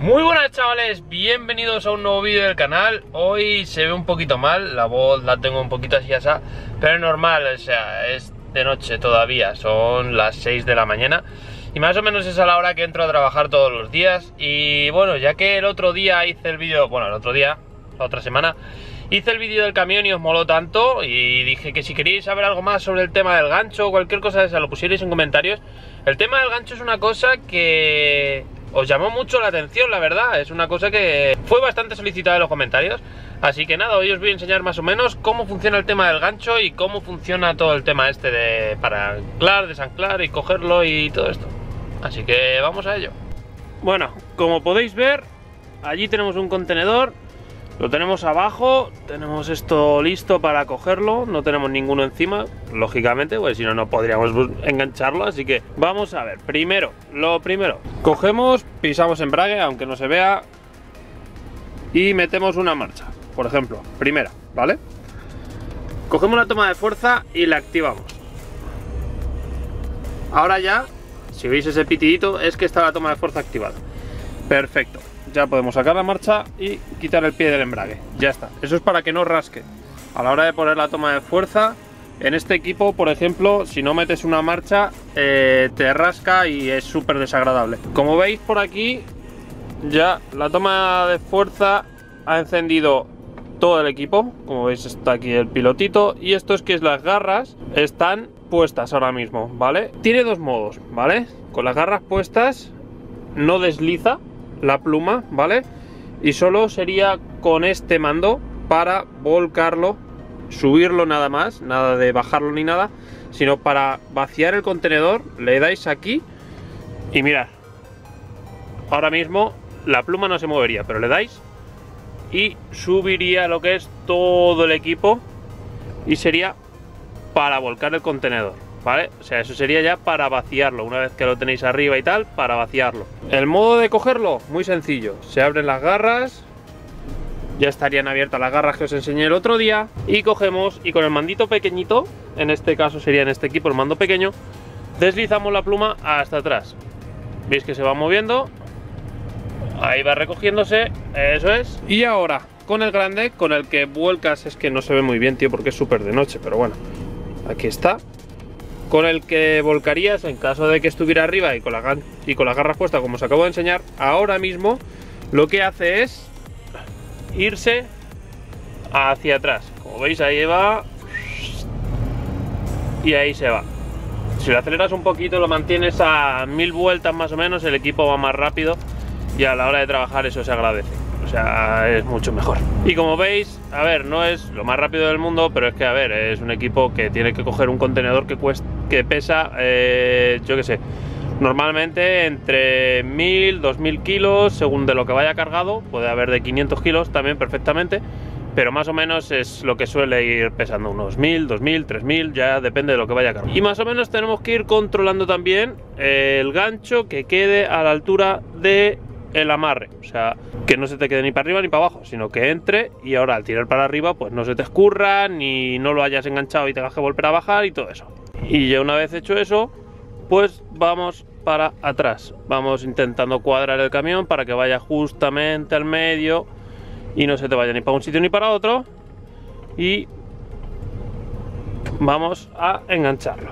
Muy buenas chavales, bienvenidos a un nuevo vídeo del canal. Hoy se ve un poquito mal, la voz la tengo un poquito así asá, pero es normal, o sea, es de noche todavía, son las 6 de la mañana y más o menos es a la hora que entro a trabajar todos los días. Y bueno, ya que el otro día hice el vídeo, bueno, el otro día, la otra semana, hice el vídeo del camión y os moló tanto y dije que si queréis saber algo más sobre el tema del gancho o cualquier cosa de esa lo pusierais en comentarios. El tema del gancho es una cosa que os llamó mucho la atención, la verdad. Es una cosa que fue bastante solicitada en los comentarios. Así que nada, hoy os voy a enseñar más o menos cómo funciona el tema del gancho y cómo funciona todo el tema este de para anclar, desanclar y cogerlo y todo esto. Así que vamos a ello. Bueno, como podéis ver, allí tenemos un contenedor. Lo tenemos abajo, tenemos esto listo para cogerlo, no tenemos ninguno encima, lógicamente, pues si no, no podríamos engancharlo, así que vamos a ver. Lo primero, cogemos, pisamos embrague, aunque no se vea, y metemos una marcha, por ejemplo, primera, ¿vale? Cogemos la toma de fuerza y la activamos. Ahora ya, si veis ese pitidito, es que está la toma de fuerza activada. Perfecto. Ya podemos sacar la marcha y quitar el pie del embrague. Ya está. Eso es para que no rasque. A la hora de poner la toma de fuerza, en este equipo, por ejemplo, si no metes una marcha, te rasca y es súper desagradable. Como veis por aquí, ya la toma de fuerza ha encendido todo el equipo. Como veis está aquí el pilotito. Y esto es que las garras están puestas ahora mismo, ¿vale? Tiene dos modos, ¿vale? Con las garras puestas no desliza la pluma, ¿vale? Y solo sería con este mando para volcarlo, subirlo nada más, nada de bajarlo ni nada, sino para vaciar el contenedor, le dais aquí y mirad, ahora mismo la pluma no se movería, pero le dais y subiría lo que es todo el equipo y sería para volcar el contenedor, ¿vale? O sea, eso sería ya para vaciarlo, una vez que lo tenéis arriba y tal, para vaciarlo. El modo de cogerlo, muy sencillo. Se abren las garras, ya estarían abiertas las garras que os enseñé el otro día, y cogemos y con el mandito pequeñito, en este caso sería en este equipo el mando pequeño, deslizamos la pluma hasta atrás. ¿Veis que se va moviendo? Ahí va recogiéndose, eso es. Y ahora, con el grande, con el que vuelcas, es que no se ve muy bien, tío, porque es súper de noche, pero bueno, aquí está. Con el que volcarías en caso de que estuviera arriba y con las garras puestas, como os acabo de enseñar. Ahora mismo lo que hace es irse hacia atrás. Como veis, ahí va y ahí se va. Si lo aceleras un poquito, lo mantienes a 1000 vueltas más o menos, el equipo va más rápido y a la hora de trabajar eso se agradece. O sea, es mucho mejor. Y como veis, a ver, no es lo más rápido del mundo, pero es que, a ver, es un equipo que tiene que coger un contenedor que pesa, yo qué sé, normalmente entre 1000, 2000 kilos, según de lo que vaya cargado. Puede haber de 500 kilos también perfectamente, pero más o menos es lo que suele ir pesando, unos 1000, 2000, 3000, ya depende de lo que vaya cargado. Y más o menos tenemos que ir controlando también el gancho que quede a la altura de el amarre, o sea, que no se te quede ni para arriba ni para abajo, sino que entre y ahora al tirar para arriba pues no se te escurra ni no lo hayas enganchado y tengas que volver a bajar y todo eso. Y ya una vez hecho eso, pues vamos para atrás, vamos intentando cuadrar el camión para que vaya justamente al medio y no se te vaya ni para un sitio ni para otro, y vamos a engancharlo.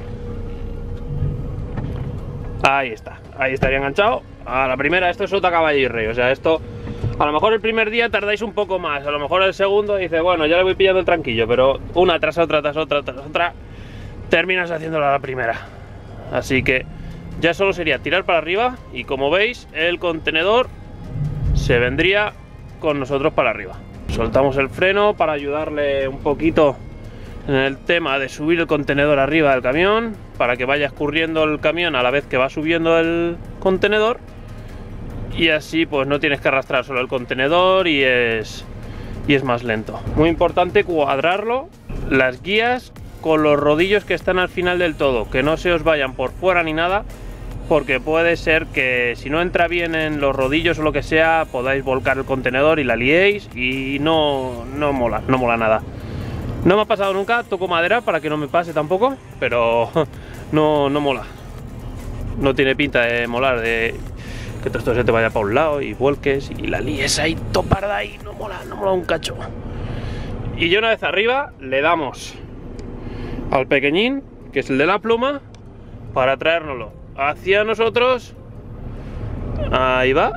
Ahí está, ahí estaría enganchado. A la primera, esto es otra caballo y rey. O sea, esto, a lo mejor el primer día tardáis un poco más, a lo mejor el segundo dice, bueno, ya le voy pillando el tranquillo, pero una tras otra, tras otra, tras otra, terminas haciéndolo a la primera. Así que ya solo sería tirar para arriba y como veis, el contenedor se vendría con nosotros para arriba. Soltamos el freno para ayudarle un poquito en el tema de subir el contenedor arriba del camión, para que vaya escurriendo el camión a la vez que va subiendo el contenedor, y así pues no tienes que arrastrar solo el contenedor y es más lento. Muy importante cuadrarlo, las guías con los rodillos que están al final del todo, que no se os vayan por fuera ni nada, porque puede ser que si no entra bien en los rodillos o lo que sea, podáis volcar el contenedor y la liéis y no mola nada. No me ha pasado nunca, toco madera para que no me pase tampoco, pero no mola. No tiene pinta de molar. que todo esto se te vaya para un lado y vuelques y la líes ahí toparda y no mola un cacho. Y ya una vez arriba le damos al pequeñín, que es el de la pluma, para traérnoslo hacia nosotros. Ahí va.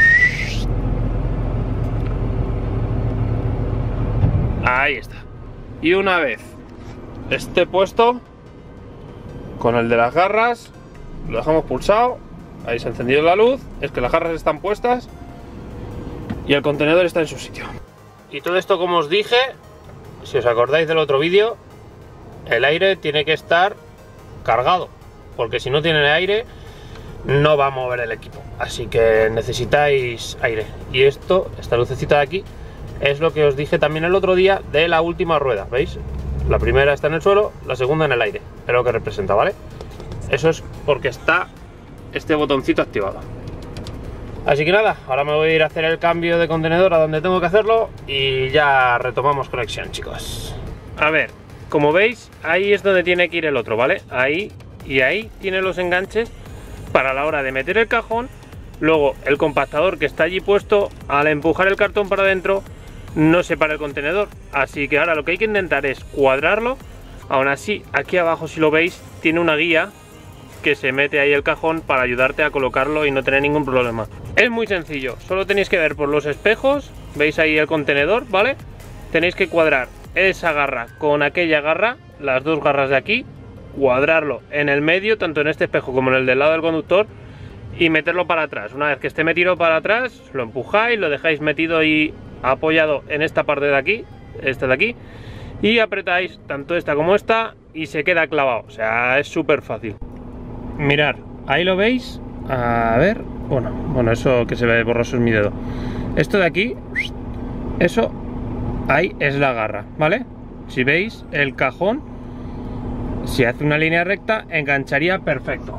Ahí está. Y una vez esté puesto, con el de las garras, lo dejamos pulsado. Ahí se ha encendido la luz. Es que las garras están puestas y el contenedor está en su sitio. Y todo esto, como os dije, si os acordáis del otro vídeo, el aire tiene que estar cargado, porque si no tiene aire no va a mover el equipo, así que necesitáis aire. Y esto, esta lucecita de aquí, es lo que os dije también el otro día de la última rueda, ¿veis? La primera está en el suelo, la segunda en el aire, es lo que representa, ¿vale? Eso es porque está este botoncito activado. Así que nada, ahora me voy a ir a hacer el cambio de contenedor a donde tengo que hacerlo y ya retomamos conexión, chicos. A ver, como veis, ahí es donde tiene que ir el otro, ¿vale? Ahí y ahí tiene los enganches para la hora de meter el cajón. Luego el compactador que está allí puesto, al empujar el cartón para adentro, no separa el contenedor. Así que ahora lo que hay que intentar es cuadrarlo. Aún así, aquí abajo, si lo veis, tiene una guía que se mete ahí el cajón para ayudarte a colocarlo y no tener ningún problema. Es muy sencillo, solo tenéis que ver por los espejos, veis ahí el contenedor, ¿vale? Tenéis que cuadrar esa garra con aquella garra, las dos garras de aquí, cuadrarlo en el medio, tanto en este espejo como en el del lado del conductor, y meterlo para atrás. Una vez que esté metido para atrás, lo empujáis, lo dejáis metido y apoyado en esta parte de aquí, esta de aquí, y apretáis tanto esta como esta y se queda clavado. O sea, es súper fácil. Mirad, ahí lo veis. A ver, bueno, eso que se ve borroso es mi dedo. Esto de aquí, eso ahí es la garra, ¿vale? Si veis el cajón, si hace una línea recta, engancharía perfecto.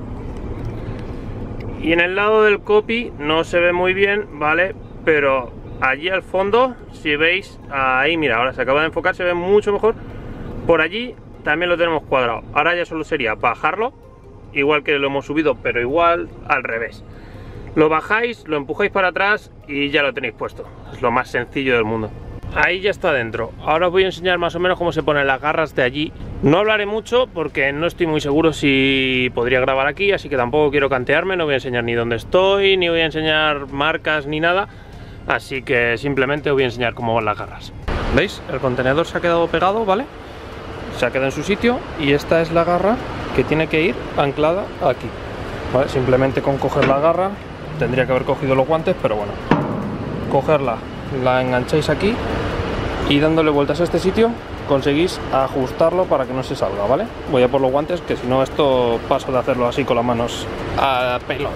Y en el lado del copy no se ve muy bien, ¿vale? Pero allí al fondo, si veis, ahí, mira, ahora se acaba de enfocar, se ve mucho mejor. Por allí también lo tenemos cuadrado. Ahora ya solo sería bajarlo, igual que lo hemos subido, pero igual al revés. Lo bajáis, lo empujáis para atrás y ya lo tenéis puesto. Es lo más sencillo del mundo. Ahí ya está dentro. Ahora os voy a enseñar más o menos cómo se ponen las garras de allí. No hablaré mucho porque no estoy muy seguro si podría grabar aquí, así que tampoco quiero cantearme. No voy a enseñar ni dónde estoy, ni voy a enseñar marcas ni nada. Así que simplemente os voy a enseñar cómo van las garras. ¿Veis? El contenedor se ha quedado pegado, ¿vale? Se ha quedado en su sitio y esta es la garra que tiene que ir anclada aquí, ¿vale? Simplemente con coger la garra, tendría que haber cogido los guantes, pero bueno, cogerla, la engancháis aquí y dándole vueltas a este sitio conseguís ajustarlo para que no se salga, ¿vale? Voy a por los guantes, que si no esto paso de hacerlo así con las manos a pelo.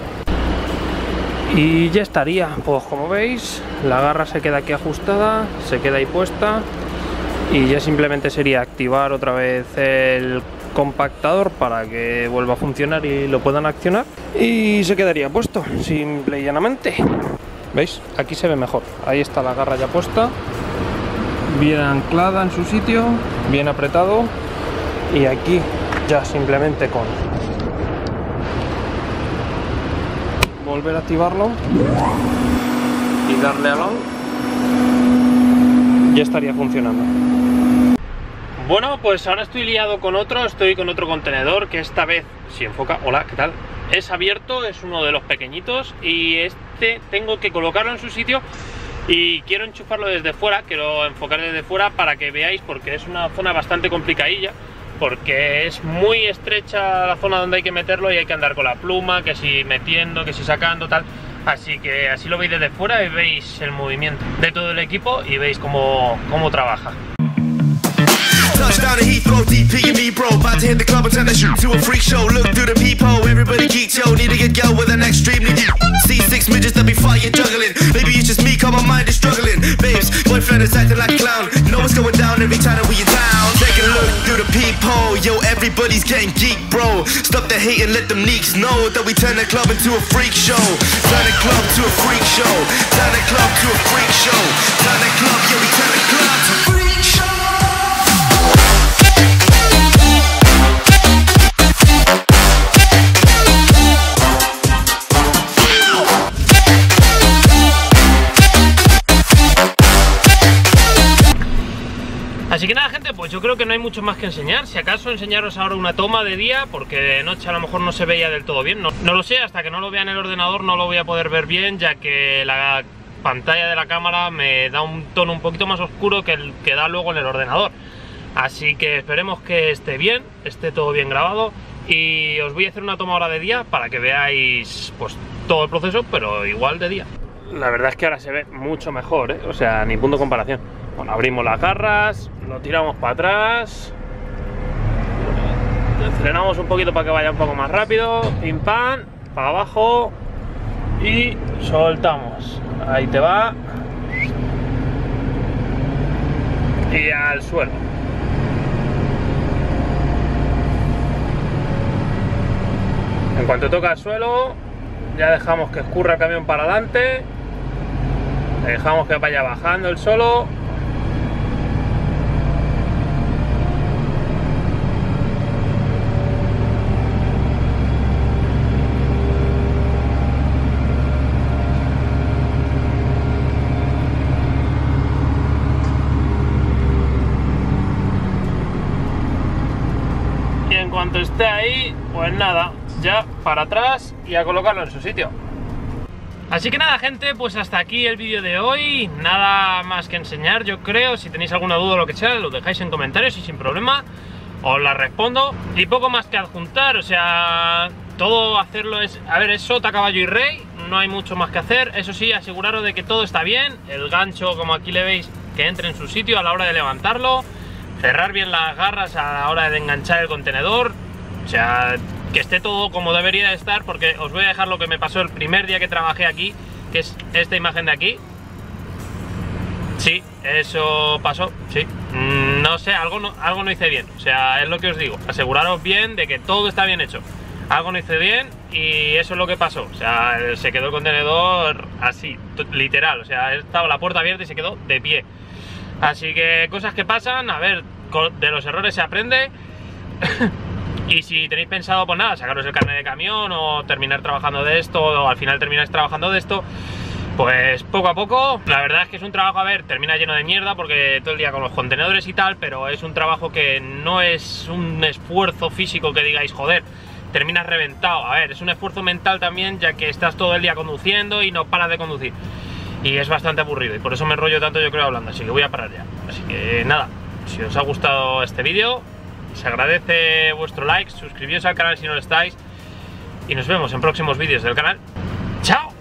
Y ya estaría, pues como veis, la garra se queda aquí ajustada, se queda ahí puesta y ya simplemente sería activar otra vez el compactador para que vuelva a funcionar y lo puedan accionar y se quedaría puesto, simple y llanamente. ¿Veis? Aquí se ve mejor, ahí está la garra ya puesta, bien anclada en su sitio, bien apretado, y aquí ya simplemente con volver a activarlo y darle al on ya estaría funcionando. Bueno, pues ahora estoy liado con otro, estoy con otro contenedor que esta vez, si enfoca, hola, ¿qué tal? Es abierto, es uno de los pequeñitos y este tengo que colocarlo en su sitio y quiero enchufarlo desde fuera, quiero enfocar desde fuera para que veáis, porque es una zona bastante complicadilla, porque es muy estrecha la zona donde hay que meterlo y hay que andar con la pluma, que si metiendo, que si sacando, tal. Así que así lo veis desde fuera y veis el movimiento de todo el equipo y veis cómo trabaja. Touchdown to Heathrow, DP and me, bro. About to hit the club and turn the shoot to a freak show. Look through the peephole, everybody geek, yo. Need to get girl with an extremely deep. See six midgets that be fighting, juggling. Maybe it's just me, cause my mind is struggling. Babes, boyfriend is acting like a clown. Know what's going down every time that we in town. Take a look through the peephole, yo. Everybody's getting geek, bro. Stop the hate and let them neeks know that we turn the club into a freak show. Turn the club to a freak show. Turn the club to a freak show. Turn the club, yeah, we turn the club to a freak show. pues yo creo que no hay mucho más que enseñar. Si acaso enseñaros ahora una toma de día, porque de noche a lo mejor no se veía del todo bien. No lo sé, hasta que no lo vea en el ordenador no lo voy a poder ver bien, ya que la pantalla de la cámara me da un tono un poquito más oscuro que el que da luego en el ordenador. Así que esperemos que esté bien, esté todo bien grabado, y os voy a hacer una toma ahora de día para que veáis pues todo el proceso, pero igual de día. La verdad es que ahora se ve mucho mejor, ¿eh? O sea, ni punto de comparación. Bueno, abrimos las garras, lo tiramos para atrás, frenamos un poquito para que vaya un poco más rápido, pim pam, para abajo y soltamos. Ahí te va. Y al suelo. En cuanto toca el suelo, ya dejamos que escurra el camión para adelante, dejamos que vaya bajando el solo. Y en cuanto esté ahí, pues nada, ya para atrás y a colocarlo en su sitio. Así que nada, gente, pues hasta aquí el vídeo de hoy. Nada más que enseñar, yo creo. Si tenéis alguna duda o lo que sea, lo dejáis en comentarios y sin problema os la respondo. Y poco más que adjuntar, o sea, todo hacerlo es... A ver, es sota, caballo y rey, no hay mucho más que hacer. Eso sí, aseguraros de que todo está bien. El gancho, como aquí le veis, que entre en su sitio a la hora de levantarlo. Cerrar bien las garras a la hora de enganchar el contenedor. O sea, que esté todo como debería de estar, porque os voy a dejar lo que me pasó el primer día que trabajé aquí, que es esta imagen de aquí. Sí, eso pasó, sí. No sé, algo no hice bien. O sea, es lo que os digo. Aseguraros bien de que todo está bien hecho. Algo no hice bien y eso es lo que pasó. O sea, se quedó el contenedor así, literal. O sea, estaba la puerta abierta y se quedó de pie. Así que cosas que pasan, a ver, de los errores se aprende. Y si tenéis pensado, pues nada, sacaros el carnet de camión o terminar trabajando de esto, o al final termináis trabajando de esto, pues poco a poco. La verdad es que es un trabajo, a ver, termina lleno de mierda porque todo el día con los contenedores y tal, pero es un trabajo que no es un esfuerzo físico que digáis, joder, terminas reventado. A ver, es un esfuerzo mental también, ya que estás todo el día conduciendo y no paras de conducir. Y es bastante aburrido y por eso me enrollo tanto, yo creo, hablando, así que voy a parar ya. Así que nada, si os ha gustado este vídeo, se agradece vuestro like, suscribíos al canal si no lo estáis y nos vemos en próximos vídeos del canal. ¡Chao!